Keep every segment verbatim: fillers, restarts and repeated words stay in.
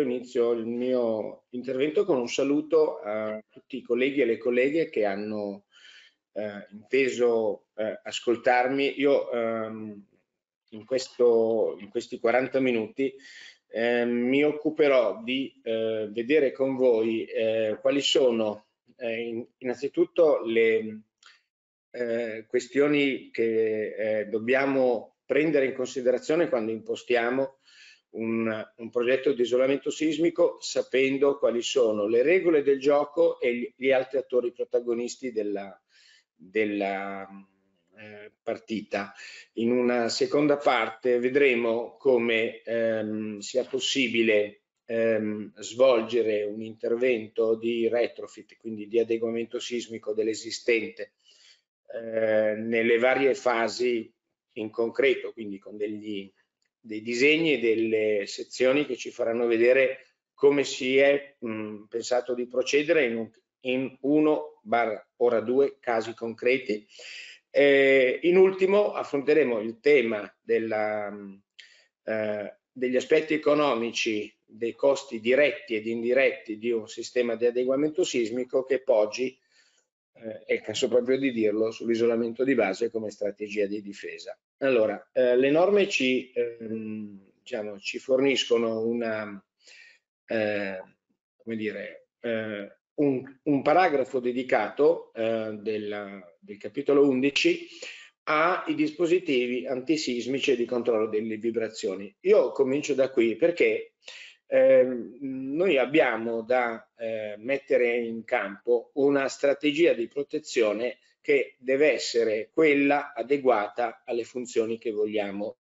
inizio il mio intervento con un saluto a tutti i colleghi e le colleghe che hanno eh, inteso eh, ascoltarmi. Io ehm, in, questo, in questi quaranta minuti eh, mi occuperò di eh, vedere con voi eh, quali sono eh, in, innanzitutto le eh, questioni che eh, dobbiamo prendere in considerazione quando impostiamo un, un progetto di isolamento sismico, sapendo quali sono le regole del gioco e gli, gli altri attori protagonisti della, della eh, partita. In una seconda parte vedremo come ehm, sia possibile ehm, svolgere un intervento di retrofit, quindi di adeguamento sismico dell'esistente eh, nelle varie fasi in concreto, quindi con degli, dei disegni e delle sezioni che ci faranno vedere come si è mh, pensato di procedere in, un, in uno barra ora due casi concreti. Eh, in ultimo affronteremo il tema della, eh, degli aspetti economici, dei costi diretti ed indiretti di un sistema di adeguamento sismico che poggi, eh, è il caso proprio di dirlo, sull'isolamento di base come strategia di difesa. Allora, eh, le norme ci, ehm, diciamo, ci forniscono una, eh, come dire, eh, un, un paragrafo dedicato eh, del, del capitolo undici ai dispositivi antisismici e di controllo delle vibrazioni. Io comincio da qui perché eh, noi abbiamo da eh, mettere in campo una strategia di protezione che deve essere quella adeguata alle funzioni che vogliamo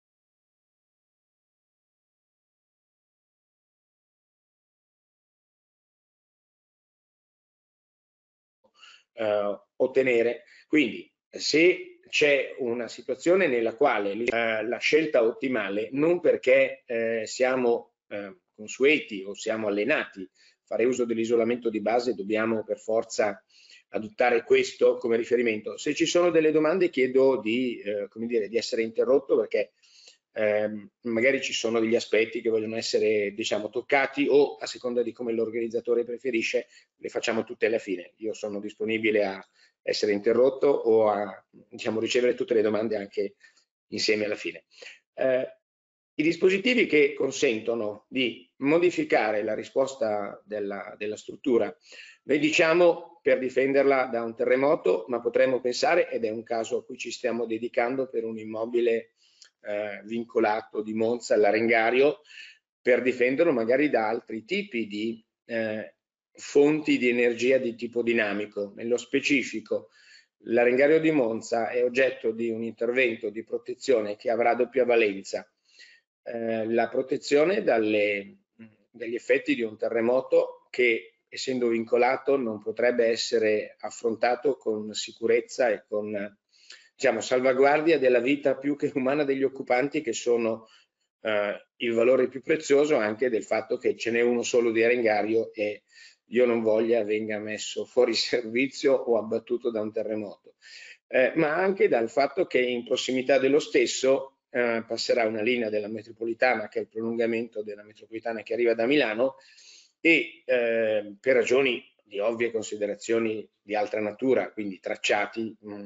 eh, ottenere. Quindi se c'è una situazione nella quale eh, la scelta ottimale, non perché eh, siamo eh, consueti o siamo allenati a fare uso dell'isolamento di base, dobbiamo per forza adottare questo come riferimento. Se ci sono delle domande chiedo di, eh, come dire, di essere interrotto perché eh, magari ci sono degli aspetti che vogliono essere, diciamo, toccati o a seconda di come l'organizzatore preferisce le facciamo tutte alla fine. Io sono disponibile a essere interrotto o a, diciamo, ricevere tutte le domande anche insieme alla fine. Eh, I dispositivi che consentono di modificare la risposta della, della struttura, noi diciamo per difenderla da un terremoto, ma potremmo pensare, ed è un caso a cui ci stiamo dedicando per un immobile eh, vincolato di Monza all'Arengario, per difenderlo magari da altri tipi di eh, fonti di energia di tipo dinamico. Nello specifico, l'Arengario di Monza è oggetto di un intervento di protezione che avrà doppia valenza. Eh, la protezione dalle, dagli effetti di un terremoto che, essendo vincolato, non potrebbe essere affrontato con sicurezza e con, diciamo, salvaguardia della vita più che umana degli occupanti, che sono eh, il valore più prezioso, anche del fatto che ce n'è uno solo di Arengario e Dio non voglia venga messo fuori servizio o abbattuto da un terremoto, eh, ma anche dal fatto che in prossimità dello stesso eh, passerà una linea della metropolitana, che è il prolungamento della metropolitana che arriva da Milano, e eh, per ragioni di ovvie considerazioni di altra natura, quindi tracciati, mh,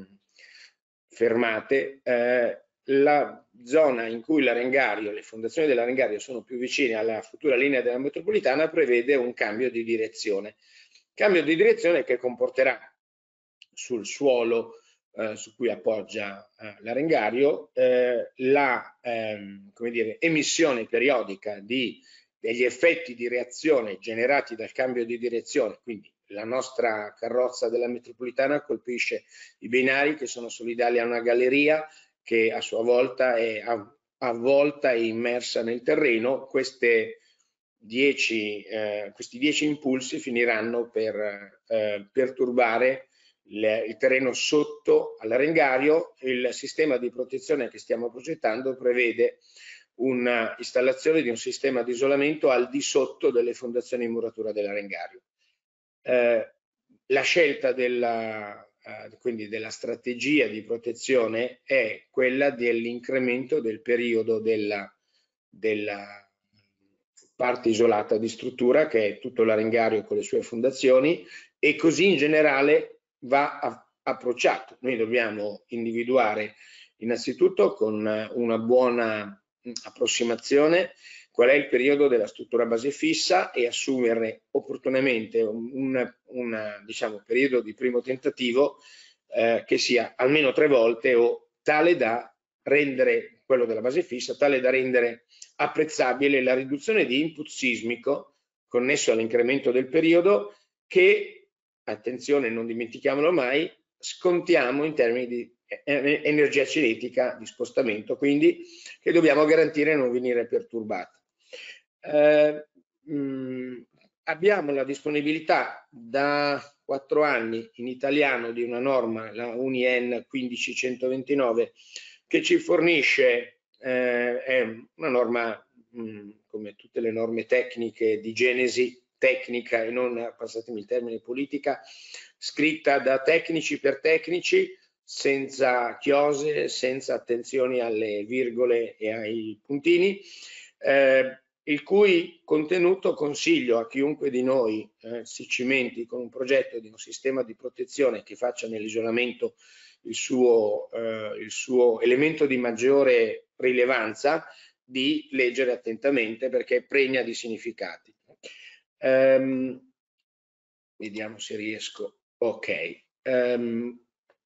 fermate, eh, la zona in cui l'Arengario, le fondazioni dell'Arengario sono più vicine alla futura linea della metropolitana prevede un cambio di direzione. Cambio di direzione che comporterà sul suolo eh, su cui appoggia eh, l'Arengario eh, la ehm, come dire, emissione periodica di, degli effetti di reazione generati dal cambio di direzione, quindi la nostra carrozza della metropolitana colpisce i binari che sono solidali a una galleria che a sua volta è avvolta e immersa nel terreno. Queste dieci, eh, questi dieci impulsi finiranno per eh, perturbare il, il terreno sotto all'Arengario. Il sistema di protezione che stiamo progettando prevede un'installazione di un sistema di isolamento al di sotto delle fondazioni in muratura dell'Arengario. Eh, la scelta della, eh, quindi della strategia di protezione è quella dell'incremento del periodo della, della, parte isolata di struttura che è tutto l'arengario con le sue fondazioni, e così in generale va approcciato. Noi dobbiamo individuare innanzitutto con una buona approssimazione qual è il periodo della struttura base fissa e assumerne opportunamente un, un diciamo, periodo di primo tentativo eh, che sia almeno tre volte o tale da rendere quello della base fissa, tale da rendere apprezzabile la riduzione di input sismico connesso all'incremento del periodo che, attenzione, non dimentichiamolo mai, scontiamo in termini di energia cinetica di spostamento, quindi che dobbiamo garantire non venire perturbata. Eh, mh, abbiamo la disponibilità da quattro anni in italiano di una norma, la U N I N quindici centoventinove, che ci fornisce, eh, è una norma mh, come tutte le norme tecniche di genesi tecnica e non, passatemi il termine, politica, scritta da tecnici per tecnici, senza chiose, senza attenzioni alle virgole e ai puntini, eh, il cui contenuto consiglio a chiunque di noi eh, si cimenti con un progetto di un sistema di protezione che faccia nell'isolamento il suo, eh, il suo elemento di maggiore rilevanza, di leggere attentamente perché pregna di significati. Um, vediamo se riesco. Ok. Um,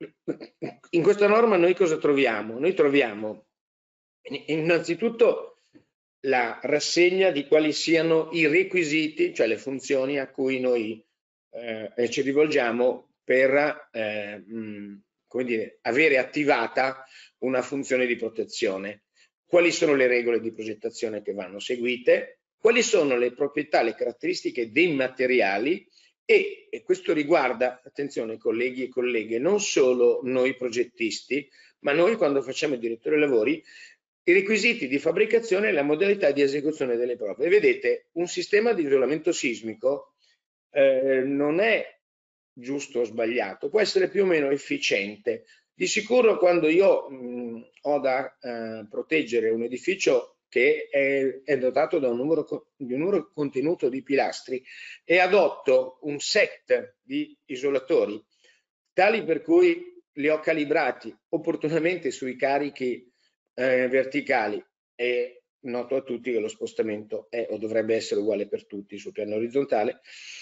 in questa norma noi cosa troviamo? Noi troviamo innanzitutto la rassegna di quali siano i requisiti, cioè le funzioni a cui noi eh, ci rivolgiamo per eh, mh, come dire, avere attivata una funzione di protezione. Quali sono le regole di progettazione che vanno seguite? Quali sono le proprietà, le caratteristiche dei materiali? E, e questo riguarda, attenzione colleghi e colleghe, non solo noi progettisti, ma noi quando facciamo il direttore lavori, i requisiti di fabbricazione e la modalità di esecuzione delle prove. E vedete, un sistema di isolamento sismico eh, non è giusto o sbagliato, può essere più o meno efficiente. Di sicuro quando io mh, ho da eh, proteggere un edificio che è, è dotato da un numero, di un numero contenuto di pilastri e adotto un set di isolatori tali per cui li ho calibrati opportunamente sui carichi eh, verticali, e noto a tutti che lo spostamento è o dovrebbe essere uguale per tutti sul piano orizzontale.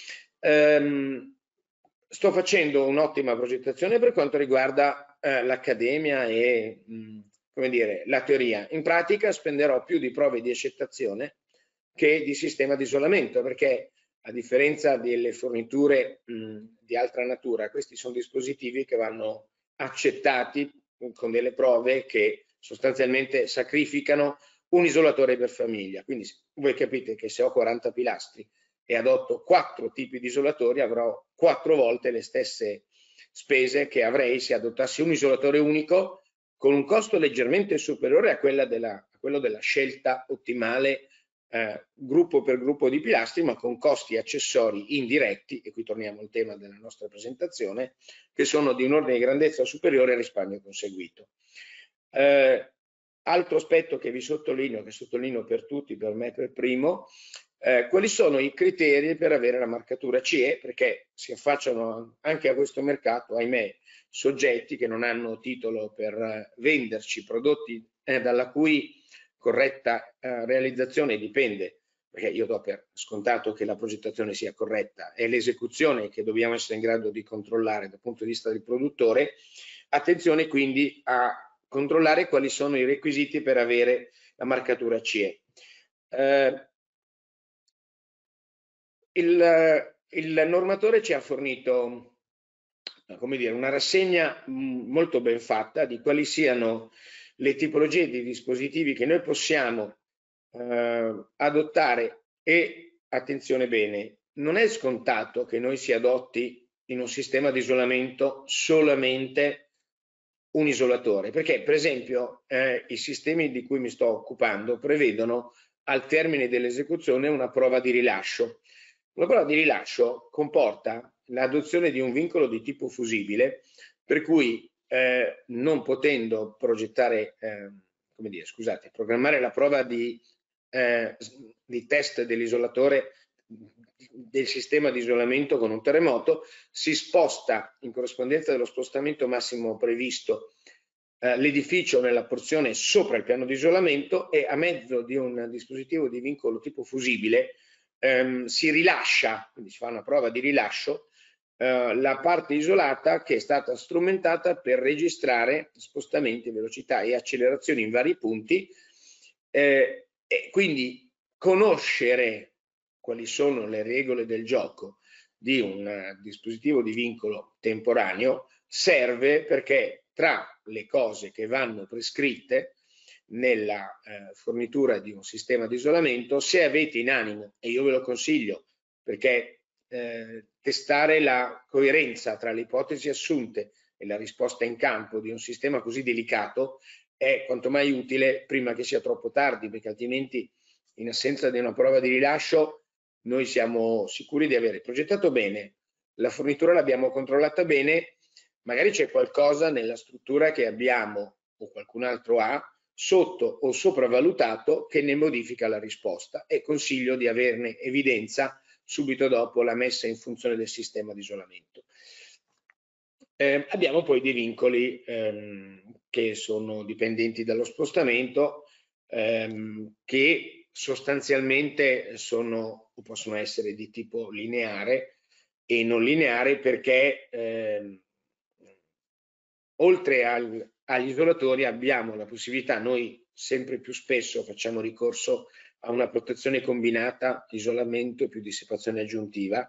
Ehm, sto facendo un'ottima progettazione per quanto riguarda eh, l'accademia e mh, come dire, la teoria. In pratica spenderò più di prove di accettazione che di sistema di isolamento, perché a differenza delle forniture mh, di altra natura, questi sono dispositivi che vanno accettati con delle prove che sostanzialmente sacrificano un isolatore per famiglia. Quindi voi capite che se ho quaranta pilastri e adotto quattro tipi di isolatori, avrò quattro volte le stesse spese che avrei se adottassi un isolatore unico con un costo leggermente superiore a, quella della, a quello della scelta ottimale eh, gruppo per gruppo di pilastri, ma con costi accessori indiretti, e qui torniamo al tema della nostra presentazione, che sono di un ordine di grandezza superiore al risparmio conseguito. Eh, altro aspetto che vi sottolineo, che sottolineo per tutti, per me per primo, eh, quali sono i criteri per avere la marcatura C E, perché si affacciano anche a questo mercato, ahimè, soggetti che non hanno titolo per venderci prodotti eh, dalla cui corretta eh, realizzazione dipende, perché io do per scontato che la progettazione sia corretta, è l'esecuzione che dobbiamo essere in grado di controllare dal punto di vista del produttore. Attenzione quindi a controllare quali sono i requisiti per avere la marcatura C E. Eh, il, il normatore ci ha fornito, come dire, una rassegna molto ben fatta di quali siano le tipologie di dispositivi che noi possiamo eh, adottare, e attenzione bene, non è scontato che noi si adotti in un sistema di isolamento solamente un isolatore, perché per esempio eh, i sistemi di cui mi sto occupando prevedono al termine dell'esecuzione una prova di rilascio. Una prova di rilascio comporta l'adozione di un vincolo di tipo fusibile, per cui eh, non potendo progettare, eh, come dire, scusate, programmare la prova di eh, di test dell'isolatore del sistema di isolamento con un terremoto, si sposta in corrispondenza dello spostamento massimo previsto eh, l'edificio nella porzione sopra il piano di isolamento e a mezzo di un dispositivo di vincolo tipo fusibile ehm, si rilascia, quindi si fa una prova di rilascio, eh, la parte isolata che è stata strumentata per registrare spostamenti, velocità e accelerazioni in vari punti eh, e quindi conoscere quali sono le regole del gioco di un uh, dispositivo di vincolo temporaneo serve perché tra le cose che vanno prescritte nella eh, fornitura di un sistema di isolamento, se avete in animo, e io ve lo consiglio perché eh, testare la coerenza tra le ipotesi assunte e la risposta in campo di un sistema così delicato è quanto mai utile prima che sia troppo tardi, perché altrimenti in assenza di una prova di rilascio noi siamo sicuri di aver progettato bene, la fornitura l'abbiamo controllata bene, magari c'è qualcosa nella struttura che abbiamo o qualcun altro ha sotto o sopravvalutato che ne modifica la risposta e consiglio di averne evidenza subito dopo la messa in funzione del sistema di isolamento. Eh, abbiamo poi dei vincoli ehm, che sono dipendenti dallo spostamento ehm, che sostanzialmente sono o possono essere di tipo lineare e non lineare perché ehm, oltre al, agli isolatori abbiamo la possibilità, noi sempre più spesso facciamo ricorso a una protezione combinata, isolamento più dissipazione aggiuntiva.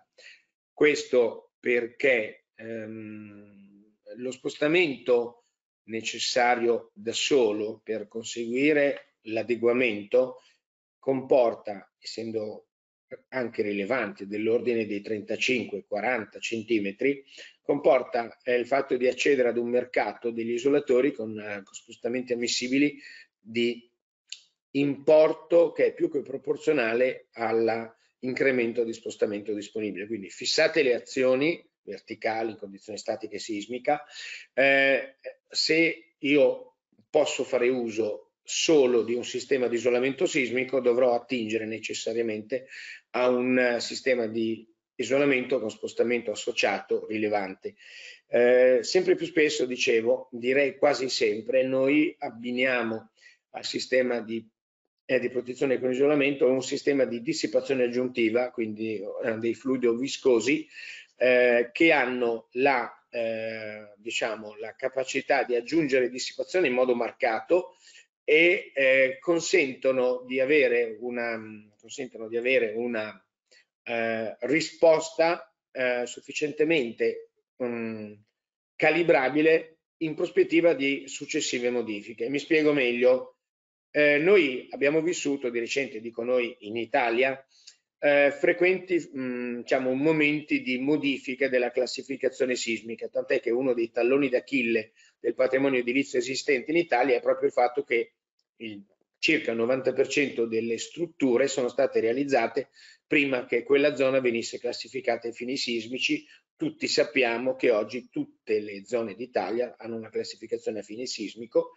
Questo perché ehm, lo spostamento necessario da solo per conseguire l'adeguamento comporta, essendo anche rilevante dell'ordine dei trentacinque quaranta centimetri, comporta eh, il fatto di accedere ad un mercato degli isolatori con, eh, con spostamenti ammissibili di importo che è più che proporzionale all'incremento di spostamento disponibile. Quindi fissate le azioni verticali in condizioni statiche sismica. Eh, se io posso fare uso solo di un sistema di isolamento sismico, dovrò attingere necessariamente a un sistema di isolamento con spostamento associato rilevante. Eh, sempre più spesso, dicevo, direi quasi sempre, noi abbiniamo al sistema di, eh, di protezione con isolamento un sistema di dissipazione aggiuntiva, quindi eh, dei fluidi viscosi, eh, che hanno la, eh, diciamo, la capacità di aggiungere dissipazione in modo marcato e eh, consentono di avere una, consentono di avere una eh, risposta eh, sufficientemente um, calibrabile in prospettiva di successive modifiche. Mi spiego meglio. Eh, noi abbiamo vissuto di recente, dico noi in Italia, eh, frequenti mh, diciamo, momenti di modifica della classificazione sismica, tant'è che uno dei talloni d'Achille del patrimonio edilizio esistente in Italia è proprio il fatto che il, circa il novanta per cento delle strutture sono state realizzate prima che quella zona venisse classificata ai fini sismici. Tutti sappiamo che oggi tutte le zone d'Italia hanno una classificazione a fine sismico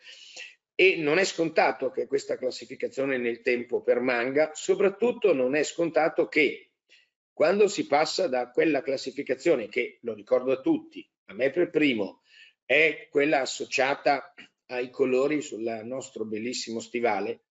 e non è scontato che questa classificazione nel tempo permanga, soprattutto non è scontato che quando si passa da quella classificazione che, lo ricordo a tutti, a me per primo, è quella associata ai colori sul nostro bellissimo stivale,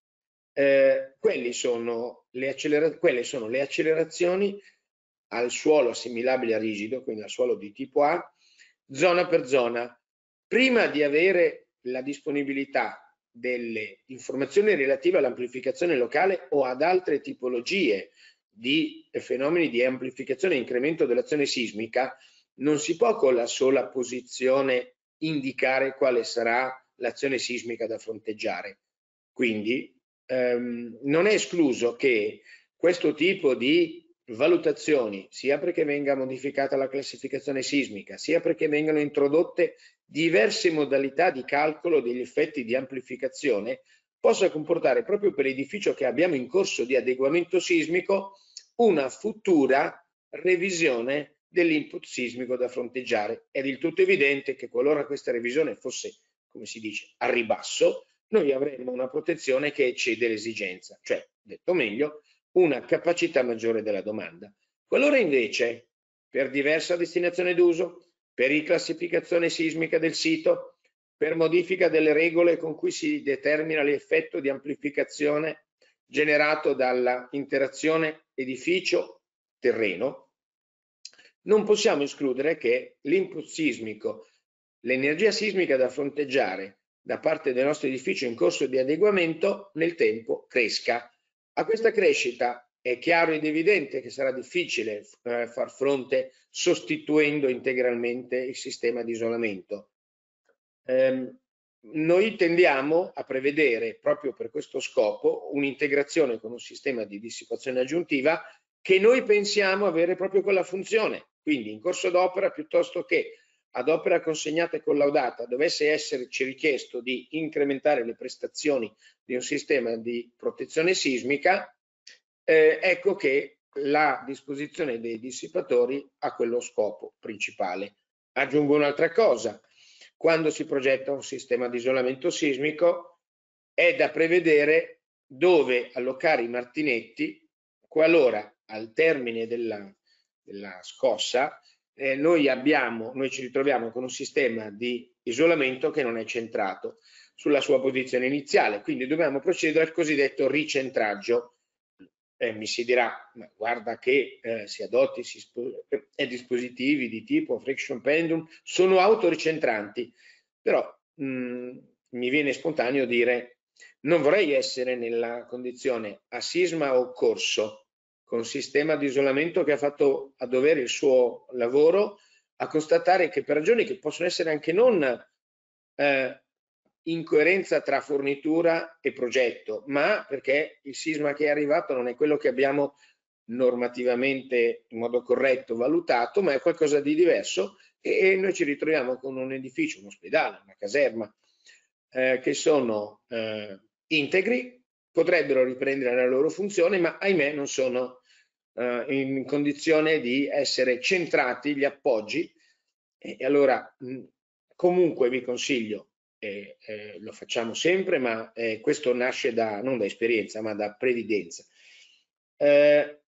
eh, quelli sono le quelle sono le accelerazioni al suolo assimilabile a rigido, quindi al suolo di tipo A, zona per zona. Prima di avere la disponibilità delle informazioni relative all'amplificazione locale o ad altre tipologie di fenomeni di amplificazione e incremento dell'azione sismica, non si può con la sola posizione indicare quale sarà l'azione sismica da fronteggiare. Quindi ehm, non è escluso che questo tipo di valutazioni, sia perché venga modificata la classificazione sismica, sia perché vengano introdotte diverse modalità di calcolo degli effetti di amplificazione, possa comportare proprio per l'edificio che abbiamo in corso di adeguamento sismico una futura revisione dell'input sismico da fronteggiare. È del tutto evidente che qualora questa revisione fosse, come si dice, a ribasso, noi avremmo una protezione che eccede l'esigenza, cioè detto meglio, una capacità maggiore della domanda. Qualora invece, per diversa destinazione d'uso, per riclassificazione sismica del sito, per modifica delle regole con cui si determina l'effetto di amplificazione generato dalla interazione edificio-terreno, non possiamo escludere che l'input sismico, l'energia sismica da fronteggiare da parte del nostro edificio in corso di adeguamento nel tempo cresca. A questa crescita è chiaro ed evidente che sarà difficile eh, far fronte sostituendo integralmente il sistema di isolamento. Eh, noi tendiamo a prevedere proprio per questo scopo un'integrazione con un sistema di dissipazione aggiuntiva che noi pensiamo avere proprio quella funzione. Quindi in corso d'opera, piuttosto che ad opera consegnata e collaudata dovesse esserci richiesto di incrementare le prestazioni di un sistema di protezione sismica, eh, ecco che la disposizione dei dissipatori ha quello scopo principale. Aggiungo un'altra cosa: quando si progetta un sistema di isolamento sismico è da prevedere dove allocare i martinetti qualora al termine della, della scossa eh, noi, abbiamo, noi ci ritroviamo con un sistema di isolamento che non è centrato sulla sua posizione iniziale, quindi dobbiamo procedere al cosiddetto ricentraggio. Eh, mi si dirà, ma guarda che eh, si adotti si eh, dispositivi di tipo friction pendulum sono autoricentranti, però mh, mi viene spontaneo dire non vorrei essere nella condizione a sisma o corso con sistema di isolamento che ha fatto a dovere il suo lavoro a constatare che per ragioni che possono essere anche non eh, incoerenza tra fornitura e progetto, ma perché il sisma che è arrivato non è quello che abbiamo normativamente in modo corretto valutato, ma è qualcosa di diverso e noi ci ritroviamo con un edificio, un ospedale, una caserma, eh, che sono eh, integri, potrebbero riprendere la loro funzione, ma ahimè non sono eh, in condizione di essere centrati gli appoggi. E allora mh, comunque vi consiglio, eh, eh, lo facciamo sempre, ma eh, questo nasce da, non da esperienza, ma da previdenza, eh,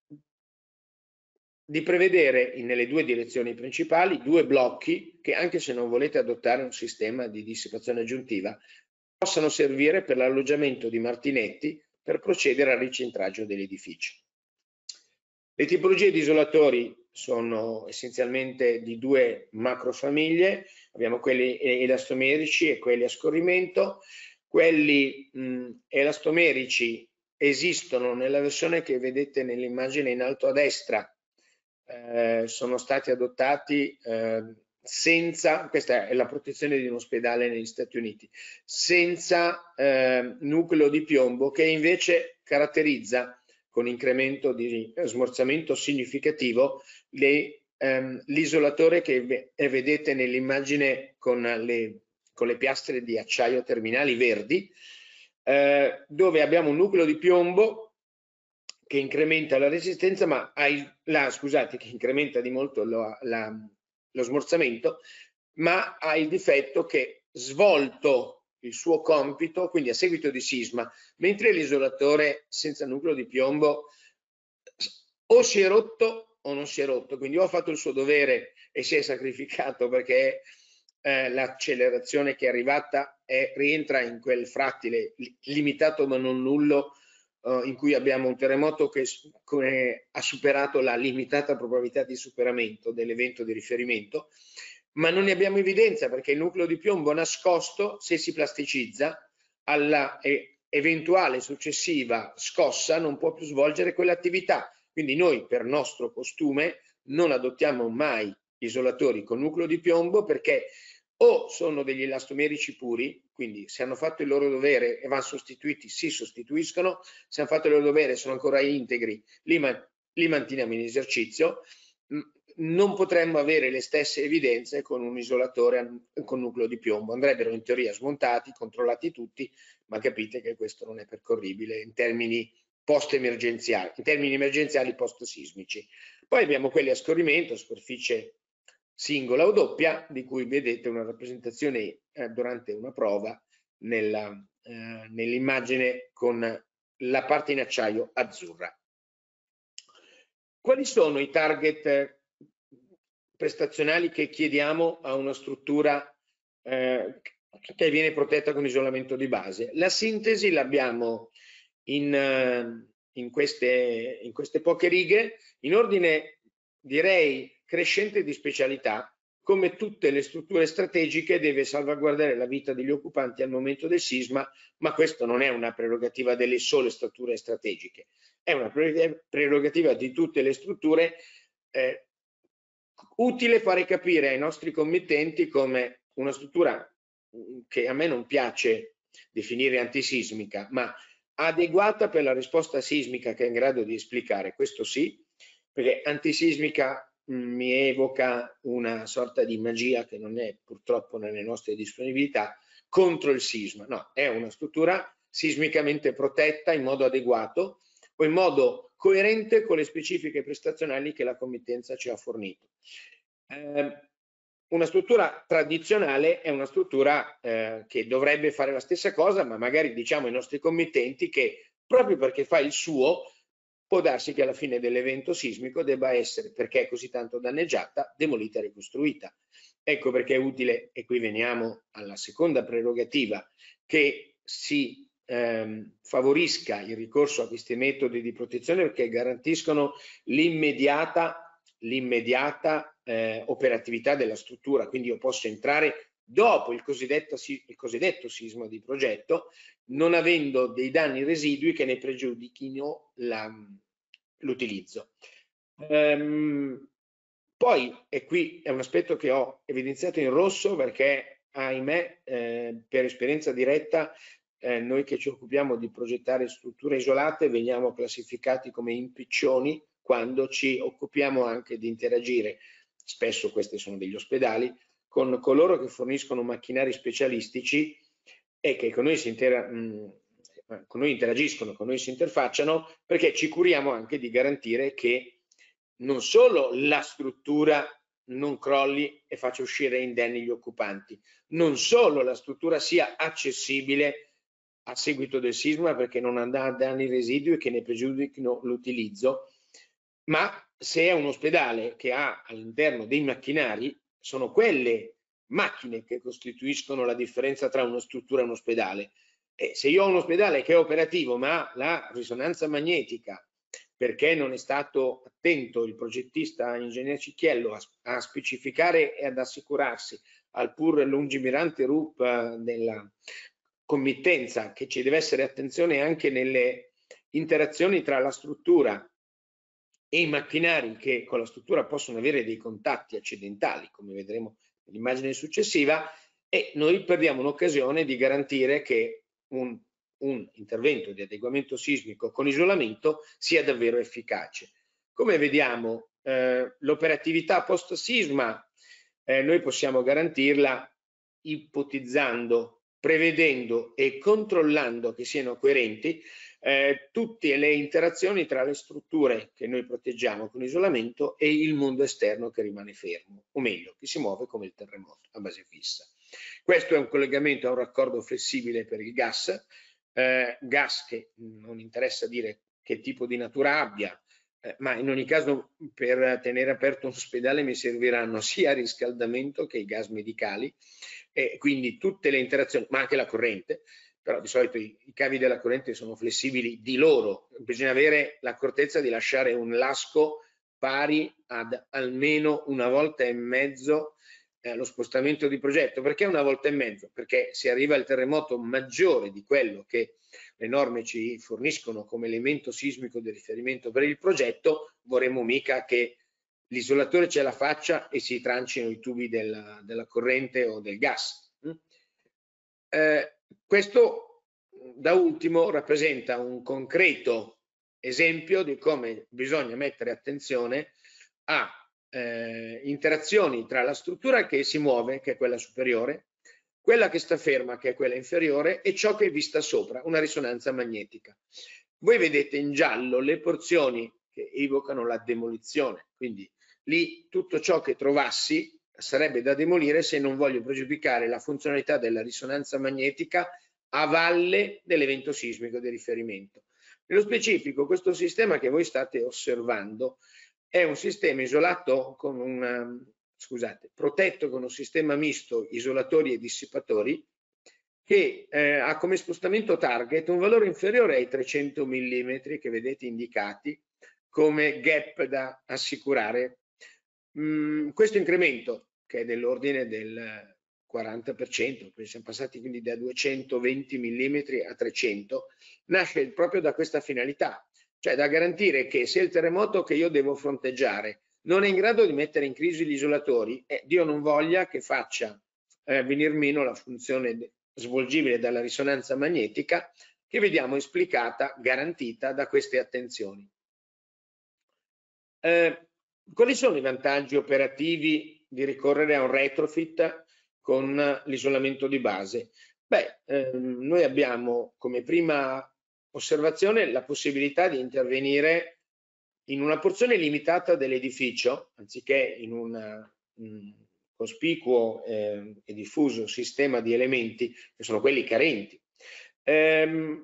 di prevedere nelle due direzioni principali due blocchi che, anche se non volete adottare un sistema di dissipazione aggiuntiva, possano servire per l'alloggiamento di martinetti per procedere al ricentraggio dell'edificio. Le tipologie di isolatori sono essenzialmente di due macrofamiglie, abbiamo quelli elastomerici e quelli a scorrimento. Quelli mh, elastomerici esistono nella versione che vedete nell'immagine in alto a destra, eh, sono stati adottati eh, senza, questa è la protezione di un ospedale negli Stati Uniti, senza eh, nucleo di piombo, che invece caratterizza con incremento di smorzamento significativo ehm, l'isolatore che vedete nell'immagine con le, con le piastre di acciaio terminali verdi, eh, dove abbiamo un nucleo di piombo che incrementa la resistenza, ma ha il, la, scusate, che incrementa di molto lo, la, lo smorzamento, ma ha il difetto che svolto il suo compito, quindi a seguito di sisma, mentre l'isolatore senza nucleo di piombo o si è rotto o non si è rotto, quindi o ha fatto il suo dovere e si è sacrificato perché eh, l'accelerazione che è arrivata è, rientra in quel frattile limitato ma non nullo eh, in cui abbiamo un terremoto che come, ha superato la limitata probabilità di superamento dell'evento di riferimento, ma non ne abbiamo evidenza perché il nucleo di piombo nascosto, se si plasticizza, alla eh, eventuale successiva scossa non può più svolgere quell'attività. Quindi noi per nostro costume non adottiamo mai isolatori con nucleo di piombo perché o sono degli elastomerici puri, quindi se hanno fatto il loro dovere e vanno sostituiti, si sostituiscono, se hanno fatto il loro dovere e sono ancora integri, li, man li manteniamo in esercizio. Non potremmo avere le stesse evidenze con un isolatore con nucleo di piombo, andrebbero in teoria smontati, controllati tutti, ma capite che questo non è percorribile in termini post-emergenziali, in termini emergenziali post-sismici. Poi abbiamo quelli a scorrimento, superficie singola o doppia, di cui vedete una rappresentazione eh, durante una prova nell'immagine eh, nell con la parte in acciaio azzurra. Quali sono i target prestazionali che chiediamo a una struttura eh, che viene protetta con isolamento di base? La sintesi l'abbiamo in, in, queste, in queste poche righe, in ordine direi crescente di specialità. Come tutte le strutture strategiche deve salvaguardare la vita degli occupanti al momento del sisma, ma questo non è una prerogativa delle sole strutture strategiche, è una prerogativa di tutte le strutture. Eh, utile fare capire ai nostri committenti come una struttura che a me non piace definire antisismica, ma adeguata per la risposta sismica che è in grado di esplicare, questo sì, perché antisismica mi evoca una sorta di magia che non è purtroppo nelle nostre disponibilità contro il sisma. No, è una struttura sismicamente protetta in modo adeguato o in modo coerente con le specifiche prestazionali che la committenza ci ha fornito. Eh, una struttura tradizionale è una struttura eh, che dovrebbe fare la stessa cosa, ma magari diciamo ai nostri committenti che proprio perché fa il suo può darsi che alla fine dell'evento sismico debba essere, perché è così tanto danneggiata, demolita e ricostruita. Ecco perché è utile, e qui veniamo alla seconda prerogativa, che si ehm, favorisca il ricorso a questi metodi di protezione perché garantiscono l'immediata, l'immediata eh, operatività della struttura. Quindi io posso entrare dopo il cosiddetto, il cosiddetto sisma di progetto, non avendo dei danni residui che ne pregiudichino l'utilizzo. Ehm, poi, e qui è un aspetto che ho evidenziato in rosso perché, ahimè, eh, per esperienza diretta, eh, noi che ci occupiamo di progettare strutture isolate veniamo classificati come impiccioni quando ci occupiamo anche di interagire, spesso questi sono degli ospedali, con coloro che forniscono macchinari specialistici e che con noi, si intera mh, con noi interagiscono, con noi si interfacciano, perché ci curiamo anche di garantire che non solo la struttura non crolli e faccia uscire indenni gli occupanti, non solo la struttura sia accessibile a seguito del sisma perché non ha danni residui che ne pregiudichino l'utilizzo, ma se è un ospedale che ha all'interno dei macchinari, sono quelle macchine che costituiscono la differenza tra una struttura e un ospedale. E se io ho un ospedale che è operativo ma ha la risonanza magnetica perché non è stato attento il progettista ingegner Cicchiello a, a specificare e ad assicurarsi al pur lungimirante R U P della committenza che ci deve essere attenzione anche nelle interazioni tra la struttura e i macchinari che con la struttura possono avere dei contatti accidentali, come vedremo nell'immagine successiva, e noi perdiamo un'occasione di garantire che un, un intervento di adeguamento sismico con isolamento sia davvero efficace. Come vediamo, eh, l'operatività post-sisma eh, noi possiamo garantirla ipotizzando, prevedendo e controllando che siano coerenti Eh, tutte le interazioni tra le strutture che noi proteggiamo con isolamento e il mondo esterno che rimane fermo, o meglio, che si muove come il terremoto a base fissa. Questo è un collegamento a un raccordo flessibile per il gas, eh, gas che non interessa dire che tipo di natura abbia, eh, ma in ogni caso per tenere aperto un ospedale mi serviranno sia riscaldamento che i gas medicali, e quindi tutte le interazioni, ma anche la corrente. Però di solito i, i cavi della corrente sono flessibili di loro, bisogna avere l'accortezza di lasciare un lasco pari ad almeno una volta e mezzo eh, lo spostamento di progetto. Perché una volta e mezzo? Perché se arriva il terremoto maggiore di quello che le norme ci forniscono come elemento sismico di riferimento per il progetto, vorremmo mica che l'isolatore ce la faccia e si trancino i tubi della, della corrente o del gas. Eh, questo da ultimo rappresenta un concreto esempio di come bisogna mettere attenzione a eh, interazioni tra la struttura che si muove, che è quella superiore, quella che sta ferma, che è quella inferiore, e ciò che è vista sopra, una risonanza magnetica. Voi vedete in giallo le porzioni che evocano la demolizione, quindi lì tutto ciò che trovassi sarebbe da demolire se non voglio pregiudicare la funzionalità della risonanza magnetica a valle dell'evento sismico di riferimento. Nello specifico, questo sistema che voi state osservando è un sistema isolato con un, scusate, protetto con un sistema misto isolatori e dissipatori che eh, ha come spostamento target un valore inferiore ai trecento millimetri che vedete indicati come gap da assicurare. Mm, questo incremento, che è dell'ordine del quaranta per cento, siamo passati quindi da duecentoventi millimetri a trecento, nasce proprio da questa finalità, cioè da garantire che se il terremoto che io devo fronteggiare non è in grado di mettere in crisi gli isolatori, eh, Dio non voglia che faccia eh, venir meno la funzione svolgibile dalla risonanza magnetica che vediamo esplicata, garantita da queste attenzioni. Eh, quali sono i vantaggi operativi di ricorrere a un retrofit con l'isolamento di base? Beh, ehm, noi abbiamo come prima osservazione la possibilità di intervenire in una porzione limitata dell'edificio, anziché in un mh, cospicuo eh, e diffuso sistema di elementi che sono quelli carenti. Ehm,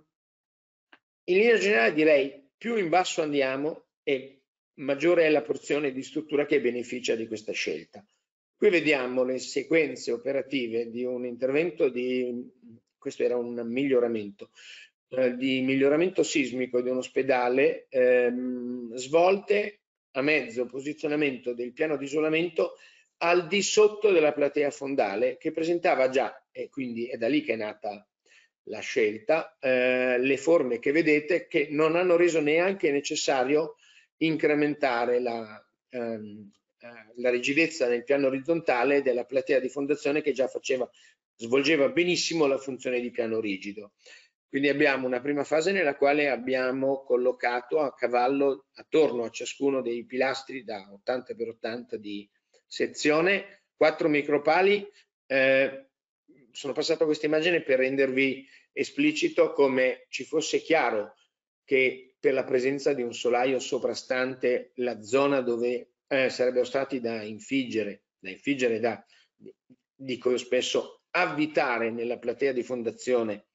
in linea generale direi più in basso andiamo e maggiore è la porzione di struttura che beneficia di questa scelta. Qui vediamo le sequenze operative di un intervento di, questo era un miglioramento, eh, di miglioramento sismico di un ospedale ehm, svolte a mezzo posizionamento del piano di isolamento al di sotto della platea fondale che presentava già, e quindi è da lì che è nata la scelta, eh, le forme che vedete che non hanno reso neanche necessario incrementare la, ehm, eh, la rigidezza nel piano orizzontale della platea di fondazione che già faceva, svolgeva benissimo la funzione di piano rigido. Quindi abbiamo una prima fase nella quale abbiamo collocato a cavallo attorno a ciascuno dei pilastri da ottanta per ottanta di sezione quattro micropali. Eh, sono passato a questa immagine per rendervi esplicito come ci fosse chiaro che per la presenza di un solaio soprastante la zona dove eh, sarebbero stati da infiggere, da infiggere, da, dico io spesso, avvitare nella platea di fondazione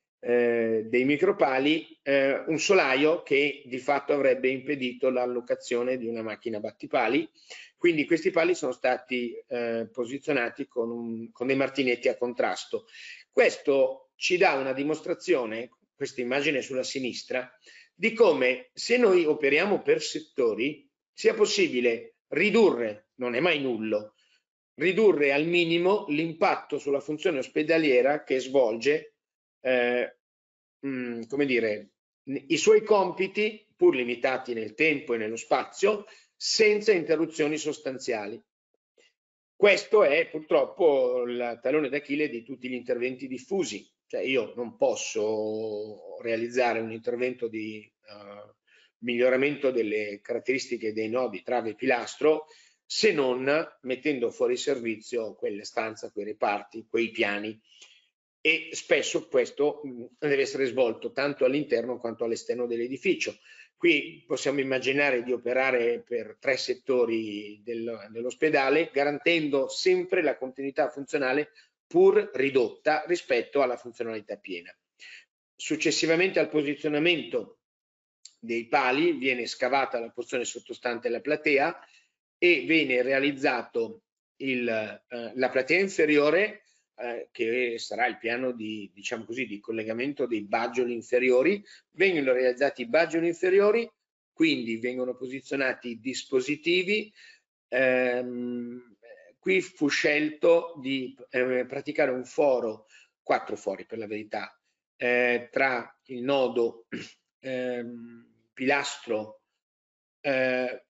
eh, dei micropali, eh, un solaio che di fatto avrebbe impedito l'allocazione di una macchina battipali. Quindi questi pali sono stati eh, posizionati con, un, con dei martinetti a contrasto. Questo ci dà una dimostrazione, questa immagine sulla sinistra, di come se noi operiamo per settori sia possibile ridurre, non è mai nullo, ridurre al minimo l'impatto sulla funzione ospedaliera che svolge, eh, mh, come dire, i suoi compiti, pur limitati nel tempo e nello spazio, senza interruzioni sostanziali. Questo è purtroppo il tallone d'Achille di tutti gli interventi diffusi. Cioè io non posso realizzare un intervento di uh, miglioramento delle caratteristiche dei nodi trave e pilastro se non mettendo fuori servizio quelle stanze, quei reparti, quei piani. E spesso questo mh, deve essere svolto tanto all'interno quanto all'esterno dell'edificio. Qui possiamo immaginare di operare per tre settori del, dell'ospedale, garantendo sempre la continuità funzionale pur ridotta rispetto alla funzionalità piena. Successivamente al posizionamento dei pali viene scavata la porzione sottostante alla platea e viene realizzato il, eh, la platea inferiore eh, che sarà il piano di, diciamo così, di collegamento dei baggioli inferiori. Vengono realizzati i baggioli inferiori, quindi vengono posizionati i dispositivi. Ehm, qui fu scelto di eh, praticare un foro, quattro fori per la verità, eh, tra il nodo ehm, pilastro eh,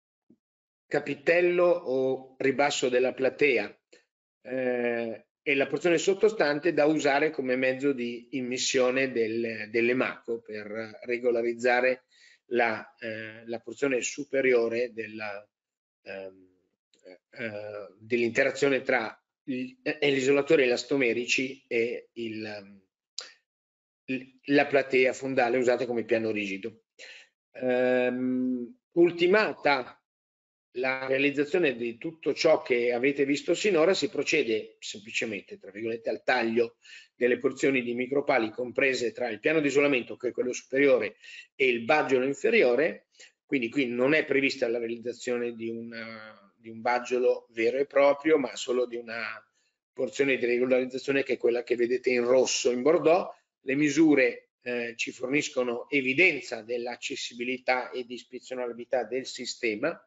capitello o ribasso della platea eh, e la porzione sottostante da usare come mezzo di immissione del, dell'emaco per regolarizzare la, eh, la porzione superiore della, ehm, eh, dell'interazione tra l'isolatore elastomerici e il, la platea fondale usata come piano rigido. Um, ultimata la realizzazione di tutto ciò che avete visto sinora si procede semplicemente, tra virgolette, al taglio delle porzioni di micropali comprese tra il piano di isolamento, che è quello superiore, e il baggiolo inferiore. Quindi qui non è prevista la realizzazione di, una, di un baggiolo vero e proprio, ma solo di una porzione di regolarizzazione che è quella che vedete in rosso in bordeaux. Le misure eh, ci forniscono evidenza dell'accessibilità e di ispezionabilità del sistema.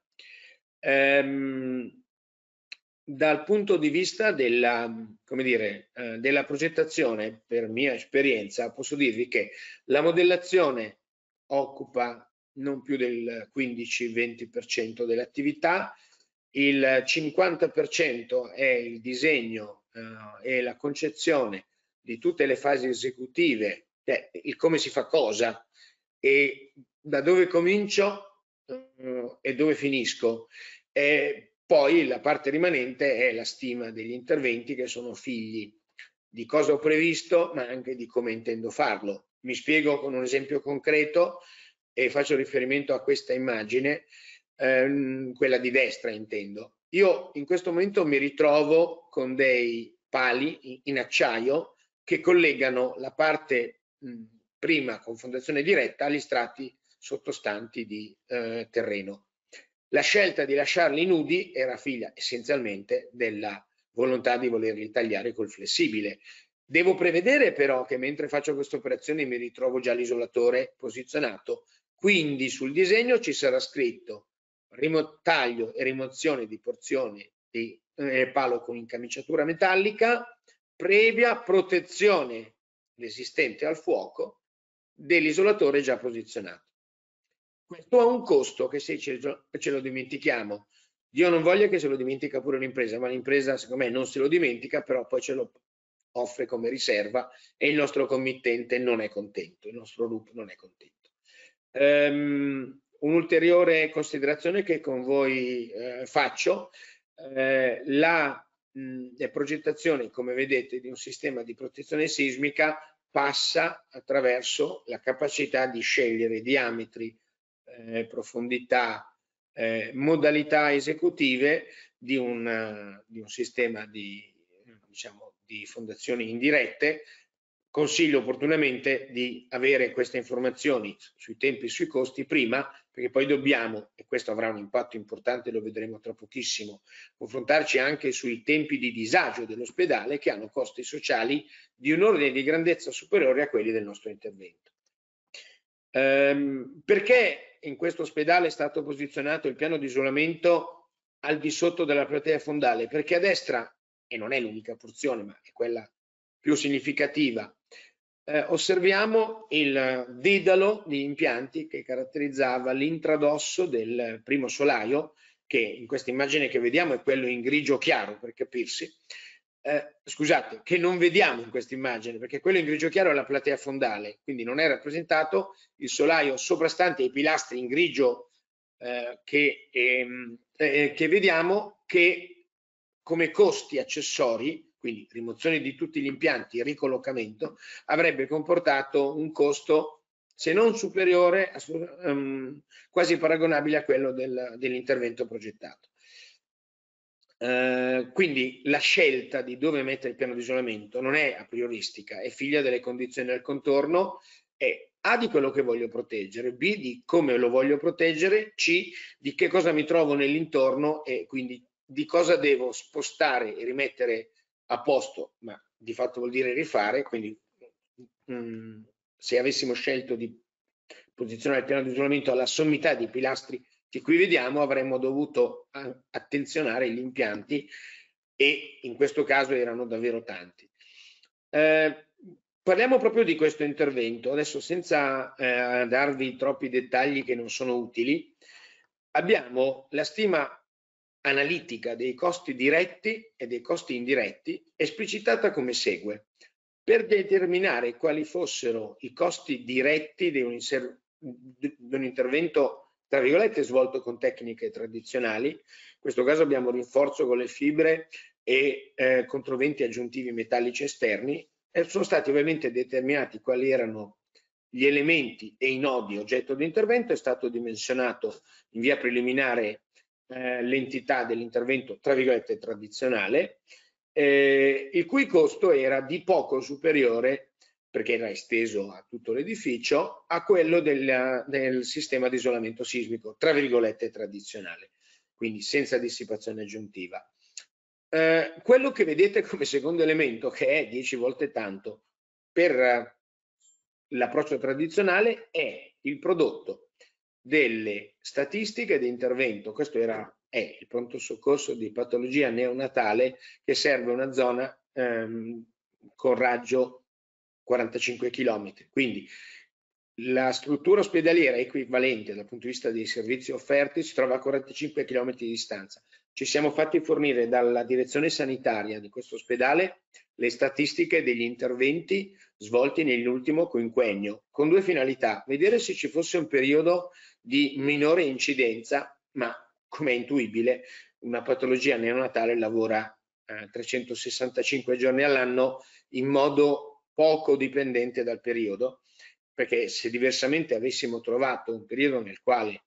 Ehm, dal punto di vista della, come dire, eh, della progettazione, per mia esperienza, posso dirvi che la modellazione occupa non più del quindici venti per cento dell'attività, il cinquanta per cento è il disegno eh, e la concezione di tutte le fasi esecutive, cioè il come si fa cosa e da dove comincio eh, e dove finisco. E poi la parte rimanente è la stima degli interventi, che sono figli di cosa ho previsto, ma anche di come intendo farlo. Mi spiego con un esempio concreto e faccio riferimento a questa immagine, ehm, quella di destra intendo. Io in questo momento mi ritrovo con dei pali in acciaio che collegano la parte mh, prima con fondazione diretta agli strati sottostanti di eh, terreno. La scelta di lasciarli nudi era figlia essenzialmente della volontà di volerli tagliare col flessibile. Devo prevedere però che mentre faccio questa operazione mi ritrovo già l'isolatore posizionato, quindi sul disegno ci sarà scritto taglio e rimozione di porzioni di eh, palo con incamiciatura metallica, previa protezione resistente al fuoco dell'isolatore già posizionato. Questo ha un costo che se ce lo dimentichiamo, Dio non voglia che se lo dimentica pure l'impresa, ma l'impresa secondo me non se lo dimentica, però poi ce lo offre come riserva e il nostro committente non è contento, il nostro R U P non è contento. Um, Un'ulteriore considerazione che con voi eh, faccio, eh, la, mh, la progettazione, come vedete, di un sistema di protezione sismica passa attraverso la capacità di scegliere diametri, eh, profondità, eh, modalità esecutive di un, di un sistema di, diciamo, di fondazioni indirette. Consiglio opportunamente di avere queste informazioni sui tempi e sui costi prima, perché poi dobbiamo, e questo avrà un impatto importante, lo vedremo tra pochissimo, confrontarci anche sui tempi di disagio dell'ospedale, che hanno costi sociali di un ordine di grandezza superiore a quelli del nostro intervento. Ehm, perché in questo ospedale è stato posizionato il piano di isolamento al di sotto della platea fondale? Perché a destra, e non è l'unica porzione, ma è quella più significativa, eh, osserviamo il dedalo di impianti che caratterizzava l'intradosso del primo solaio, che in questa immagine che vediamo è quello in grigio chiaro, per capirsi. Eh, scusate, che non vediamo in questa immagine, perché quello in grigio chiaro è la platea fondale, quindi non è rappresentato il solaio soprastante ai pilastri in grigio eh, che, ehm, eh, che vediamo, che come costi accessori, quindi rimozione di tutti gli impianti e ricollocamento, avrebbe comportato un costo se non superiore, um, quasi paragonabile a quello del, dell'intervento progettato. Uh, quindi la scelta di dove mettere il piano di isolamento non è a prioristica, è figlia delle condizioni del contorno, è A di quello che voglio proteggere, B di come lo voglio proteggere, C di che cosa mi trovo nell'intorno e quindi di cosa devo spostare e rimettere a posto, ma di fatto vuol dire rifare, quindi mh, se avessimo scelto di posizionare il piano di isolamento alla sommità di pilastri che qui vediamo, avremmo dovuto attenzionare gli impianti e in questo caso erano davvero tanti. Eh, parliamo proprio di questo intervento, adesso senza eh, darvi troppi dettagli che non sono utili. Abbiamo la stima analitica dei costi diretti e dei costi indiretti esplicitata come segue. Per determinare quali fossero i costi diretti di un, di un intervento tra virgolette svolto con tecniche tradizionali, in questo caso abbiamo rinforzo con le fibre e eh, controventi aggiuntivi metallici esterni, e sono stati ovviamente determinati quali erano gli elementi e i nodi oggetto di intervento, è stato dimensionato in via preliminare eh, l'entità dell'intervento, tra virgolette, tradizionale, eh, il cui costo era di poco superiore, perché era esteso a tutto l'edificio, a quello del, del sistema di isolamento sismico, tra virgolette, tradizionale, quindi senza dissipazione aggiuntiva. Eh, quello che vedete come secondo elemento, che è dieci volte tanto per l'approccio tradizionale, è il prodotto delle statistiche di intervento. Questo era, è il pronto soccorso di patologia neonatale che serve una zona ehm, con raggio quarantacinque chilometri. Quindi la struttura ospedaliera equivalente dal punto di vista dei servizi offerti si trova a quarantacinque chilometri di distanza. Ci siamo fatti fornire dalla direzione sanitaria di questo ospedale le statistiche degli interventi svolti nell'ultimo quinquennio, con due finalità: vedere se ci fosse un periodo di minore incidenza, ma come è intuibile una patologia neonatale lavora eh, trecentosessantacinque giorni all'anno in modo poco dipendente dal periodo, perché se diversamente avessimo trovato un periodo nel quale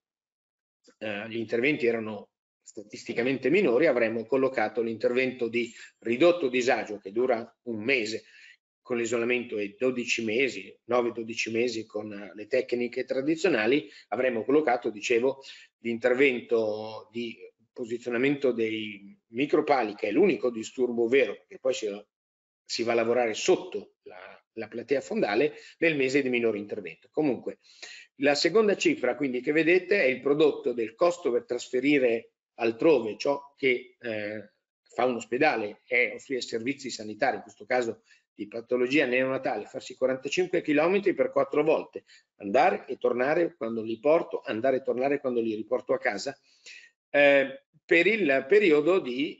eh, gli interventi erano statisticamente minori, avremmo collocato l'intervento di ridotto disagio che dura un mese con l'isolamento e dodici mesi, nove dodici mesi con le tecniche tradizionali, avremmo collocato, dicevo, l'intervento di posizionamento dei micropali, che è l'unico disturbo vero, perché poi si, si va a lavorare sotto la, la platea fondale, nel mese di minore intervento. Comunque, la seconda cifra, quindi, che vedete è il prodotto del costo per trasferire altrove ciò che eh, fa un ospedale, è offrire servizi sanitari, in questo caso di patologia neonatale, farsi quarantacinque chilometri per quattro volte, andare e tornare quando li porto, andare e tornare quando li riporto a casa, eh, per il periodo di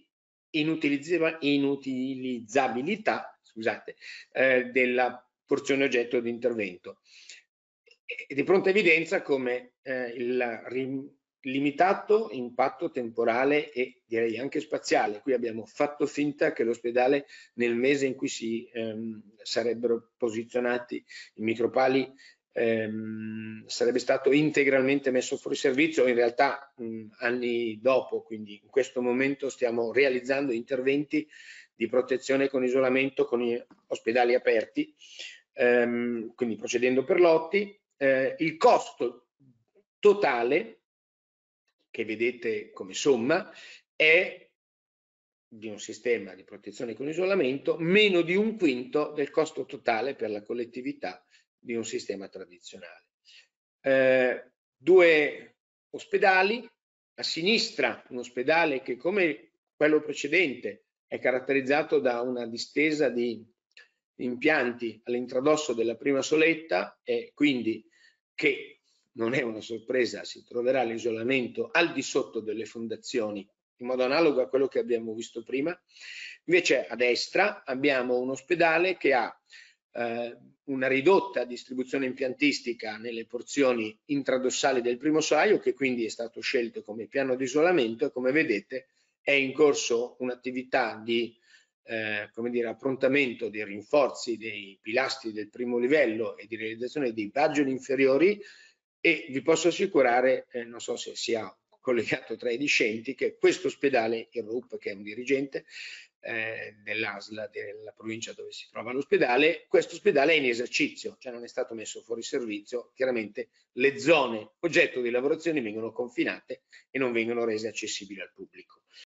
inutilizzabilità, scusate, eh, della porzione oggetto di intervento. E di pronta evidenza come eh, il limitato impatto temporale e direi anche spaziale. Qui abbiamo fatto finta che l'ospedale nel mese in cui si ehm, sarebbero posizionati i micropali ehm, sarebbe stato integralmente messo fuori servizio. In realtà mh, anni dopo, quindi in questo momento stiamo realizzando interventi di protezione con isolamento con gli ospedali aperti, ehm, quindi procedendo per lotti. Eh, il costo totale che vedete come somma è di un sistema di protezione con isolamento meno di un quinto del costo totale per la collettività di un sistema tradizionale. Eh, due ospedali, a sinistra un ospedale che come quello precedente è caratterizzato da una distesa di impianti all'intradosso della prima soletta e quindi che non è una sorpresa, si troverà l'isolamento al di sotto delle fondazioni in modo analogo a quello che abbiamo visto prima. Invece a destra abbiamo un ospedale che ha eh, una ridotta distribuzione impiantistica nelle porzioni intradossali del primo solaio, che quindi è stato scelto come piano di isolamento, e come vedete è in corso un'attività di eh, come dire, approntamento dei rinforzi dei pilastri del primo livello e di realizzazione dei baggioli inferiori, e vi posso assicurare, eh, non so se sia collegato tra i discenti, che questo ospedale, il R U P, che è un dirigente eh, dell'A S L A della provincia dove si trova l'ospedale, questo ospedale è in esercizio, cioè non è stato messo fuori servizio. Chiaramente le zone oggetto di lavorazioni vengono confinate e non vengono rese accessibili al pubblico.